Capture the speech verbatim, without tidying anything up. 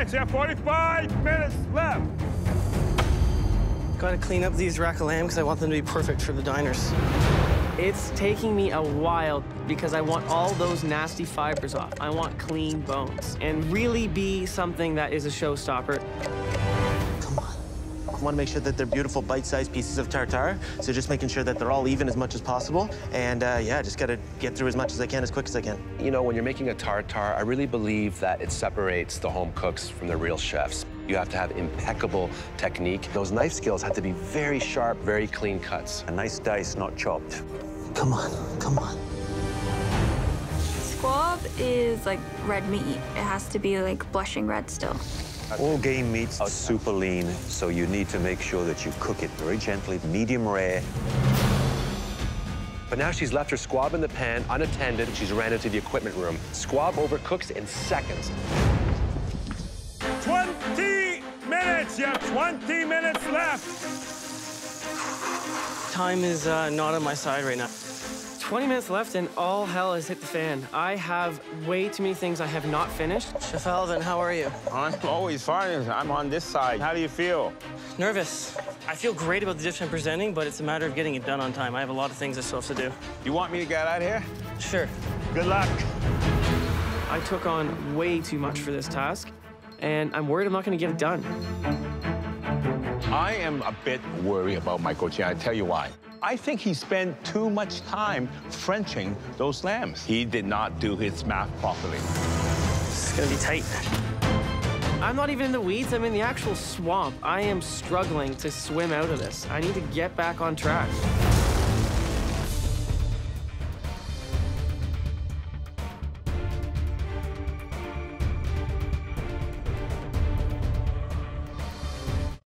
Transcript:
minutes. You have forty-five minutes left. Gotta clean up these rack of lamb because I want them to be perfect for the diners. It's taking me a while because I want all those nasty fibers off. I want clean bones and really be something that is a showstopper. Come on. I want to make sure that they're beautiful bite-sized pieces of tartare, so just making sure that they're all even as much as possible. And uh, yeah, just gotta get through as much as I can as quick as I can. You know, when you're making a tartare, I really believe that it separates the home cooks from the real chefs. You have to have impeccable technique. Those knife skills have to be very sharp, very clean cuts. A nice dice, not chopped. Come on, come on. Squab is like red meat. It has to be like blushing red still. All game meats are super lean, so you need to make sure that you cook it very gently, medium rare. But now she's left her squab in the pan, unattended. She's ran into the equipment room. Squab overcooks in seconds. twenty minutes. You have twenty minutes left. Time is uh, not on my side right now. twenty minutes left and all hell has hit the fan. I have way too many things I have not finished. Chef Alvin, how are you? I'm always fine. I'm on this side. How do you feel? Nervous. I feel great about the dish I'm presenting, but it's a matter of getting it done on time. I have a lot of things I still have to do. You want me to get out of here? Sure. Good luck. I took on way too much for this task, and I'm worried I'm not gonna get it done. I am a bit worried about Michael Chiang. I'll tell you why. I think he spent too much time Frenching those lambs. He did not do his math properly. It's gonna be tight. I'm not even in the weeds, I'm in the actual swamp. I am struggling to swim out of this. I need to get back on track.